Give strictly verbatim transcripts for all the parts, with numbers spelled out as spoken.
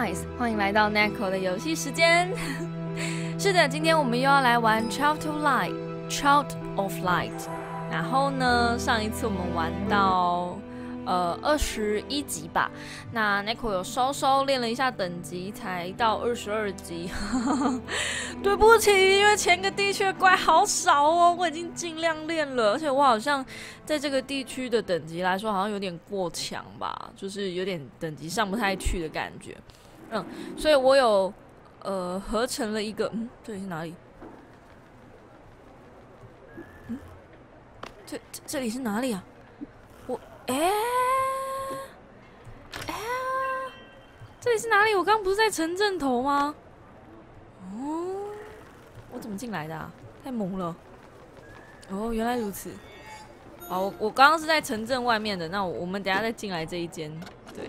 Nice， 欢迎来到 Neko 的游戏时间。是的，今天我们又要来玩 Child to Light，Child of Light。然后呢，上一次我们玩到呃二十一级吧，那 Neko 有稍稍练了一下等级，才到二十二级。对不起，因为前个地区的怪好少哦，我已经尽量练了，而且我好像在这个地区的等级来说，好像有点过强吧，就是有点等级上不太去的感觉。嗯，所以我有呃合成了一个，嗯，这里是哪里？嗯，这这这里是哪里啊？我哎哎，这里是哪里？我刚刚不是在城镇头吗？哦，我怎么进来的啊？太猛了！哦，原来如此。好，我我刚刚是在城镇外面的，那我我们等一下再进来这一间。对，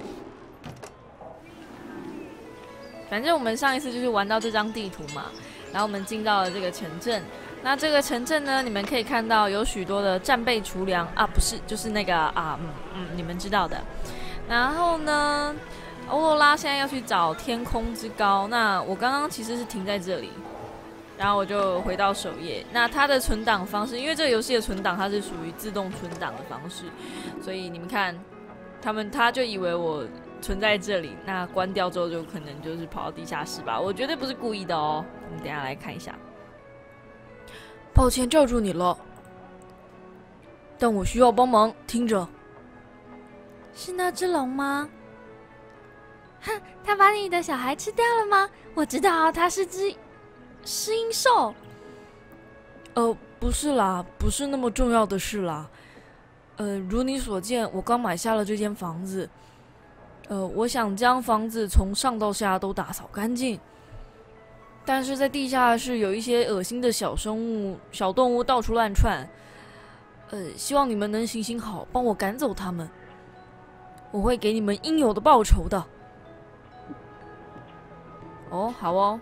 反正我们上一次就是玩到这张地图嘛，然后我们进到了这个城镇。那这个城镇呢，你们可以看到有许多的战备厨粮啊，不是，就是那个啊，嗯嗯，你们知道的。然后呢，欧洛拉现在要去找天空之高，那我刚刚其实是停在这里。然后我就回到首页。那它的存档方式，因为这个游戏的存档它是属于自动存档的方式，所以你们看，他们他就以为我存在这里，那关掉之后就可能就是跑到地下室吧。我绝对不是故意的哦。我们等一下来看一下。抱歉叫住你了，但我需要帮忙。听着，是那只龙吗？哼，他把你的小孩吃掉了吗？我知道，它是只食鹰兽。呃，不是啦，不是那么重要的事啦。呃，如你所见，我刚买下了这间房子。呃，我想将房子从上到下都打扫干净。但是在地下室有一些恶心的小生物、小动物到处乱窜。呃，希望你们能行行好，帮我赶走他们。我会给你们应有的报酬的。哦，好哦。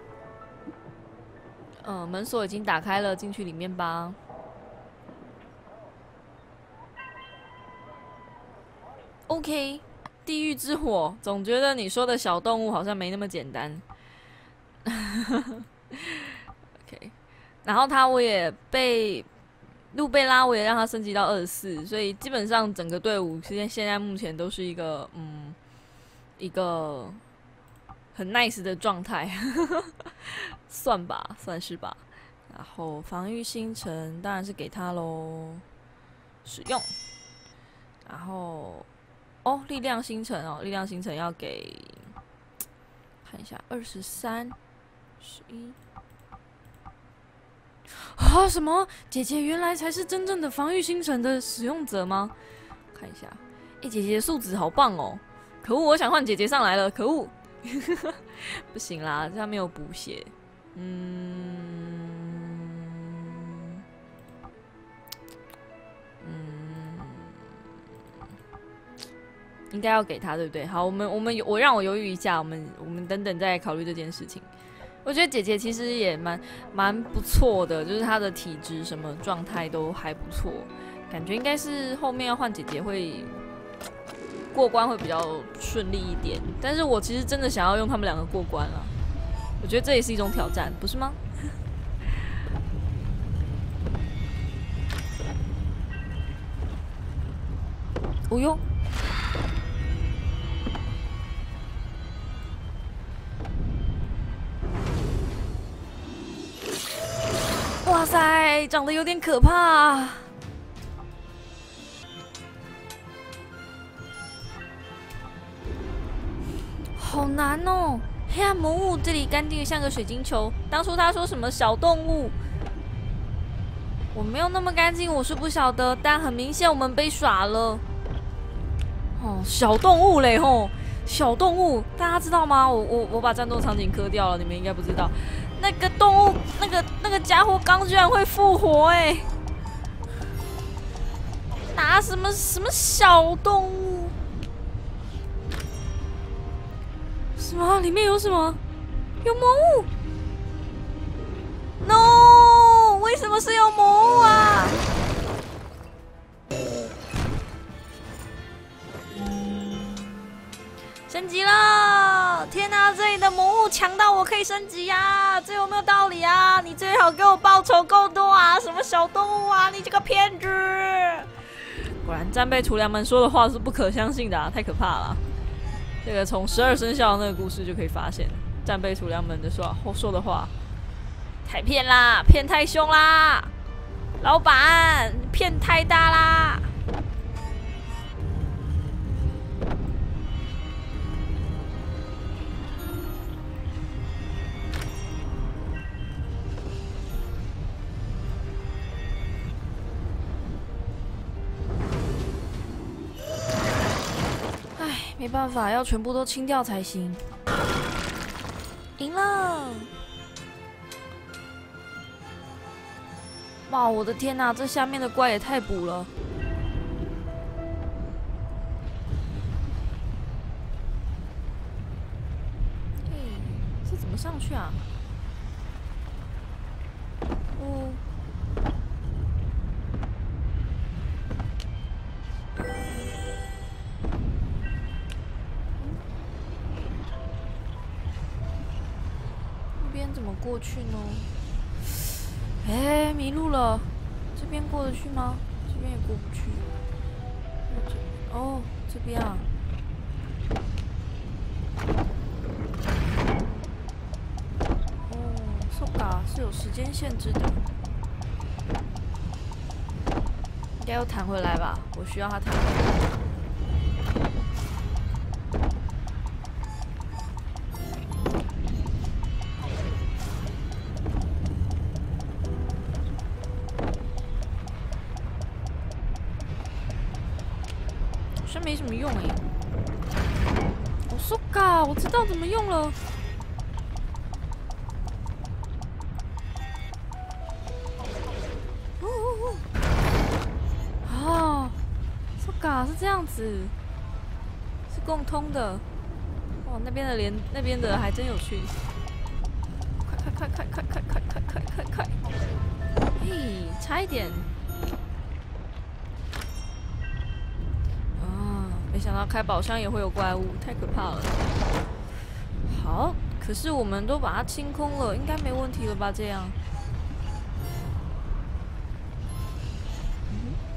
嗯，门锁已经打开了，进去里面吧。OK， 地狱之火，总觉得你说的小动物好像没那么简单。OK， 然后他我也被路贝拉，我也让他升级到二十四，所以基本上整个队伍现在现在目前都是一个嗯一个很 nice 的状态。算吧，算是吧。然后防御星辰当然是给他咯，使用。然后哦，力量星辰哦，力量星辰要给，看一下二十三、十一。啊，什么？姐姐原来才是真正的防御星辰的使用者吗？看一下，哎、欸，姐姐的素质好棒哦！可恶，我想换姐姐上来了，可恶！不行啦，这样没有补血。嗯嗯，应该要给他，对不对？好，我们我们我让我犹豫一下，我们我们等等再考虑这件事情。我觉得姐姐其实也蛮蛮不错的，就是她的体质什么状态都还不错，感觉应该是后面要换姐姐会过关会比较顺利一点。但是我其实真的想要用他们两个过关了。我觉得这也是一种挑战，不是吗？哦哟！哇塞，长得有点可怕。好难哦！黑暗魔物这里干净的像个水晶球。当初他说什么小动物，我没有那么干净，我是不晓得。但很明显我们被耍了。哦，小动物嘞吼，小动物，大家知道吗？我我我把战斗场景磕掉了，你们应该不知道。那个动物，那个那个家伙刚居然会复活哎、欸！拿什么什么小动物？什么？里面有什么？有魔物 ？No！ 为什么是有魔物啊？升级了！天哪，这强到我可以升级呀、啊？这有没有道理啊？你最好给我报酬够多啊！什么小动物啊？你这个骗子！果然战备厨娘们说的话是不可相信的啊，太可怕了。这个从十二生肖那个故事就可以发现，战备厨娘们的说说的话太骗啦，骗太凶啦，老板骗太大啦。没办法，要全部都清掉才行。赢了！哇，我的天哪，这下面的怪也太补了。嘿，这怎么上去啊？哦。怎么过去呢？哎，迷路了，这边过得去吗？这边也过不去。哦，这边啊。哦 ，so ga 是有时间限制的，应该要弹回来吧？我需要它弹回来。没什么用哎、欸，我说嘎，我知道怎么用了。哦哦哦，啊，说嘎是这样子，是共通的。哇，那边的连那边的还真有趣。快快快快快快快快快快！嘿，差一点。没想到开宝箱也会有怪物，太可怕了。好，可是我们都把它清空了，应该没问题了吧？这样。嗯、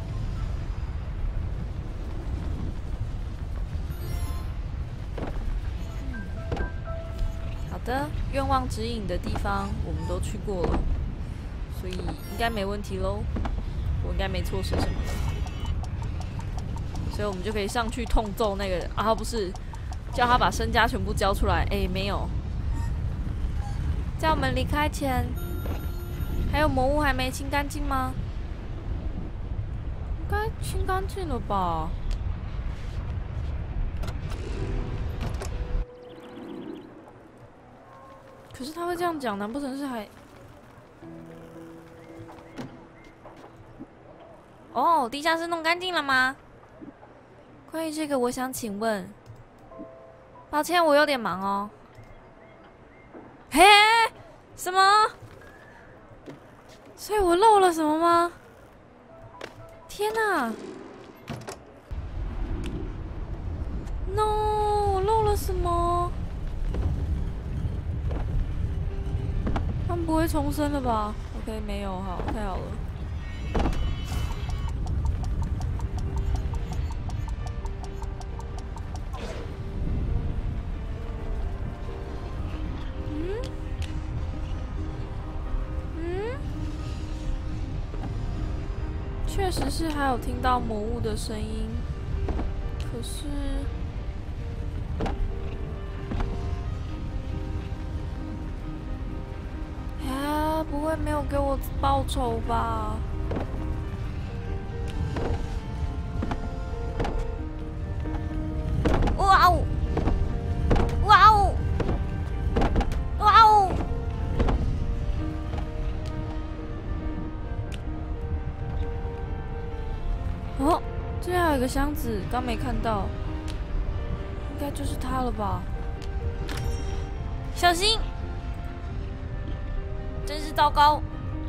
好的，愿望指引的地方我们都去过了，所以应该没问题喽。我应该没错失什么了。所以我们就可以上去痛揍那个人啊！不是，叫他把身家全部交出来。哎、欸，没有。在我们离开前，还有魔物还没清干净吗？应该清干净了吧？可是他会这样讲，难不成是还……哦，地下室弄干净了吗？关于这个，我想请问，抱歉，我有点忙哦。嘿，什么？所以我漏了什么吗？天哪 ！No， 我漏了什么？他们不会重生了吧 ？OK， 没有，好，太好了。确实是还有听到魔物的声音，可是啊，不会没有给我报酬吧？哇哦！哇哦！哇哦！哦，这边还有一个箱子，刚没看到，应该就是它了吧？小心！真是糟糕。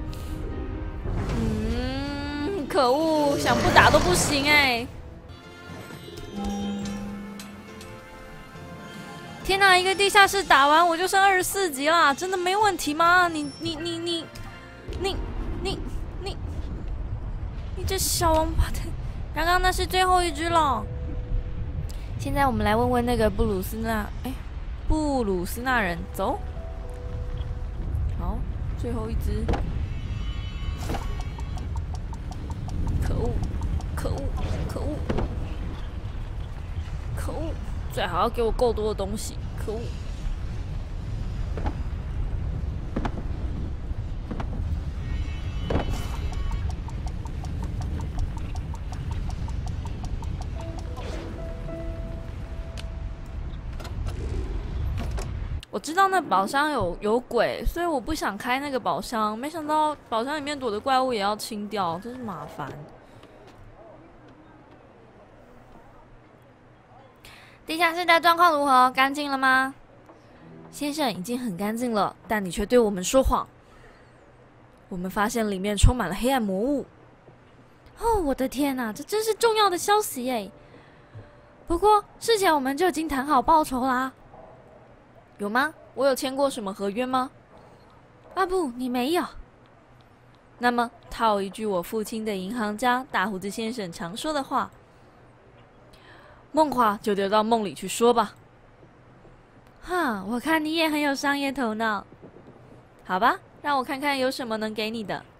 嗯，可恶，想不打都不行哎、欸。 天哪！一个地下室打完我就升二十四级啦，真的没问题吗？你你你你你你你你这小王八蛋！刚刚那是最后一只了。现在我们来问问那个布鲁斯纳，哎，布鲁斯纳人，走。好，最后一只。可恶！可恶！可恶！可恶！最好要给我够多的东西。可恶！我知道那宝箱有有鬼，所以我不想开那个宝箱。没想到宝箱里面躲的怪物也要清掉，真是麻烦。地下室的状况如何？干净了吗？先生，已经很干净了，但你却对我们说谎。我们发现里面充满了黑暗魔物。哦，我的天哪，这真是重要的消息耶！不过事前我们就已经谈好报酬啦。有吗？我有签过什么合约吗？啊不，你没有。那么套一句我父亲的银行家大胡子先生常说的话。梦话就留到梦里去说吧。哈，我看你也很有商业头脑。好吧，让我看看有什么能给你的。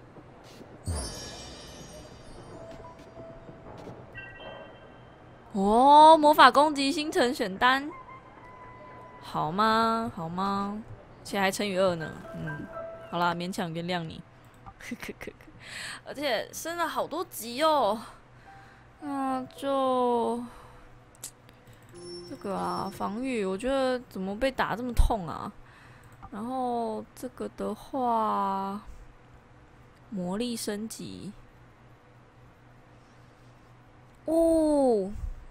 哦，魔法攻击星辰选单，好吗？好吗？且还乘以二呢。嗯，好啦，勉强原谅你。而且升了好多级哦。那就这个啊，防御，我觉得怎么被打这么痛啊？然后这个的话，魔力升级，哦，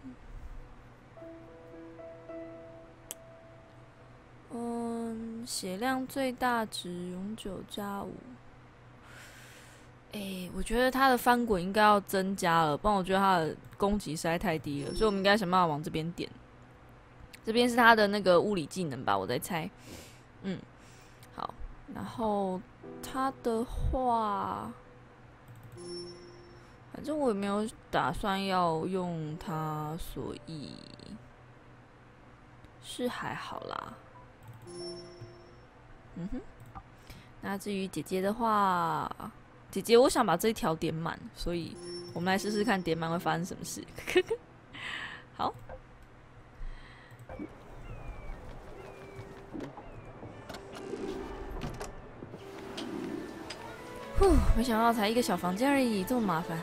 嗯，血量最大值永久加五。哎、欸，我觉得他的翻滚应该要增加了，不然我觉得他的攻击实在太低了，所以我们应该想办法往这边点。这边是他的那个物理技能吧，我在猜。嗯，好，然后他的话，反正我也没有打算要用它，所以是还好啦。嗯哼，那至于姐姐的话。姐姐，我想把这一条点满，所以我们来试试看点满会发生什么事。好，呼，没想到才一个小房间而已，这么麻烦。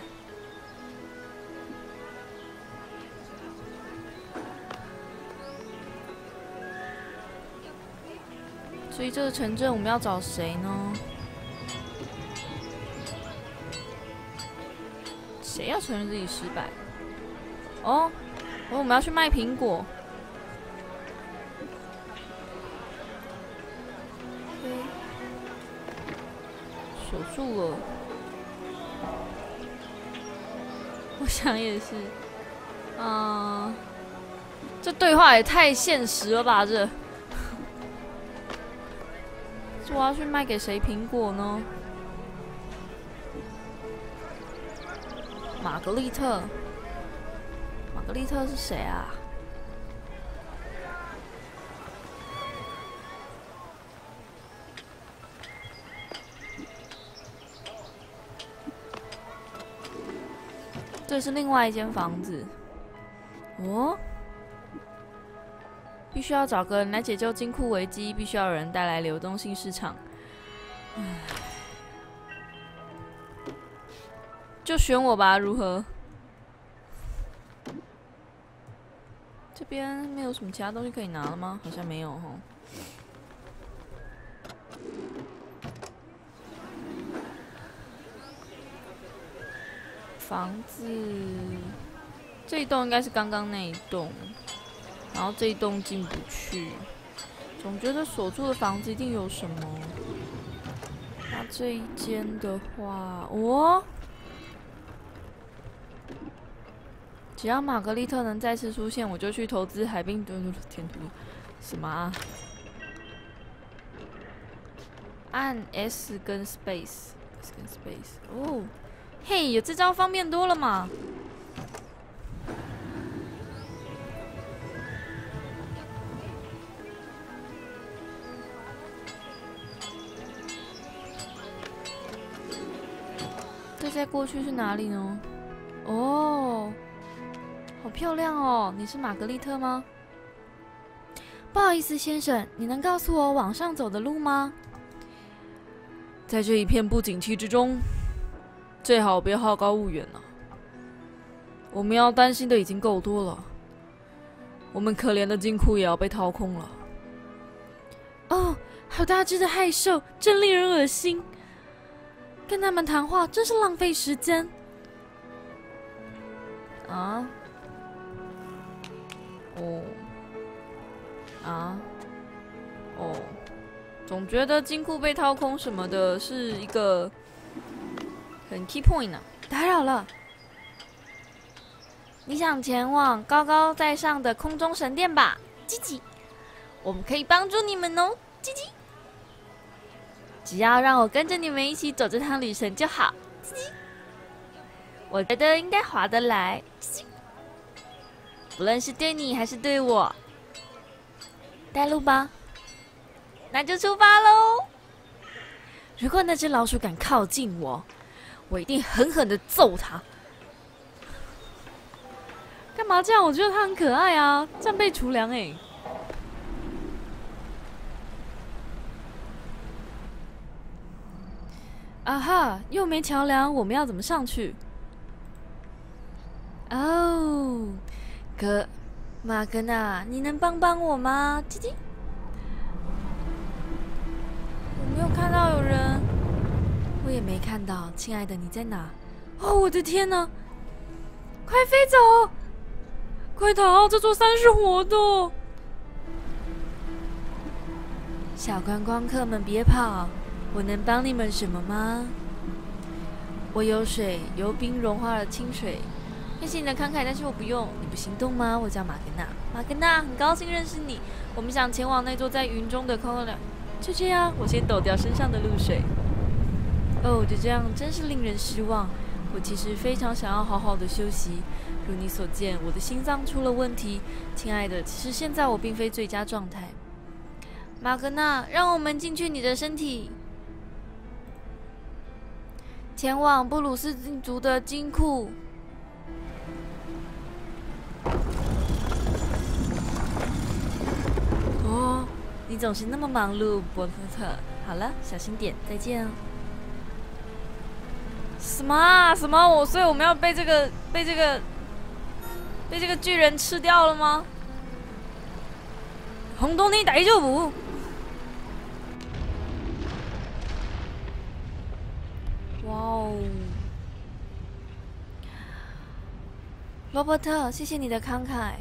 所以这个城镇我们要找谁呢？谁要承认自己失败？哦，哦，我们要去卖苹果。锁住了。我想也是。啊、呃，这对话也太现实了吧！这，这我要去卖给谁苹果呢？玛格丽特，玛格丽特是谁啊？这是另外一间房子。哦，必须要找个人来解救金库危机，必须要有人带来流动性市场。唉。就选我吧，如何？这边没有什么其他东西可以拿了吗？好像没有齁。房子，这一栋应该是刚刚那一栋，然后这一栋进不去。总觉得锁住的房子一定有什么。那这一间的话，哦。只要玛格丽特能再次出现，我就去投资海滨。对对对，天图。 什么啊？按 S 跟 Space，S 跟 Space。哦，嘿，有这招方便多了嘛。这再过去是哪里呢？哦，好漂亮哦！你是玛格丽特吗？不好意思，先生，你能告诉我往上走的路吗？在这一片不景气之中，最好别好高骛远了。我们要担心的已经够多了，我们可怜的金库也要被掏空了。哦，好大只的害兽，真令人恶心。跟他们谈话真是浪费时间。啊？哦。啊？哦。总觉得金库被掏空什么的是一个很 key point 啊。打扰了。你想前往高高在上的空中神殿吧？叽叽，我们可以帮助你们哦。叽叽。只要让我跟着你们一起走这趟旅程就好。叽叽，我觉得应该划得来。叽叽，不论是对你还是对我，带路吧。那就出发喽！如果那只老鼠敢靠近我，我一定狠狠的揍它。干嘛这样？我觉得它很可爱啊，战备厨粮哎。啊哈！又没桥梁，我们要怎么上去？哦，可马格娜，你能帮帮我吗？叽叽，我没有看到有人，我也没看到，亲爱的，你在哪？哦，我的天哪！快飞走！快逃！这座山是活的。小观光客们，别跑！我能帮你们什么吗？我有水，有冰融化了清水。谢谢你的慷慨，但是我不用。你不心动吗？我叫马格娜，马格娜，很高兴认识你。我们想前往那座在云中的空了。就这样，我先抖掉身上的露水。哦，就这样，真是令人失望。我其实非常想要好好的休息。如你所见，我的心脏出了问题。亲爱的，其实现在我并非最佳状态。马格娜，让我们进去你的身体。前往布鲁斯族的金库。哦，你总是那么忙碌，伯特特。好了，小心点，再见哦。什么啊？什么？我所以我们要被这个被这个被这个巨人吃掉了吗？红豆你大丈夫？哇哦！罗伯特，谢谢你的慷慨。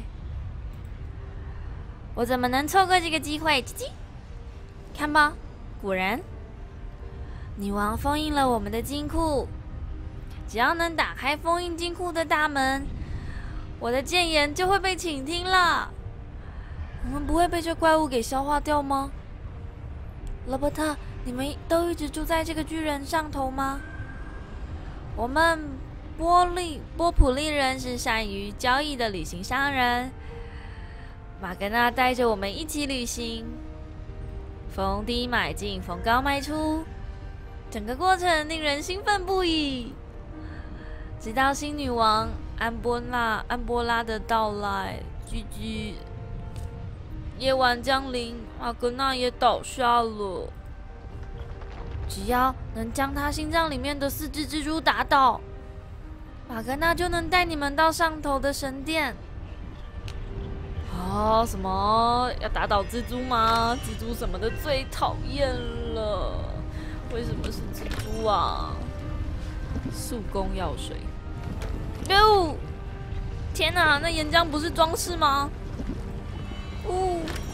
我怎么能错过这个机会？叽叽，看吧，果然，女王封印了我们的金库。只要能打开封印金库的大门，我的谏言就会被倾听了。我们不会被这怪物给消化掉吗？罗伯特，你们都一直住在这个巨人上头吗？我们波利波普利人是善于交易的旅行商人。马格娜带着我们一起旅行，逢低买进，逢高卖出，整个过程令人兴奋不已。直到新女王安波拉安波拉的到来，居居。夜晚降临，马格娜也倒下了。只要能将他心脏里面的四只蜘蛛打倒，马格娜就能带你们到上头的神殿。啊，什么要打倒蜘蛛吗？蜘蛛什么的最讨厌了。为什么是蜘蛛啊？速攻药水。哟！天哪，那岩浆不是装饰吗？哦，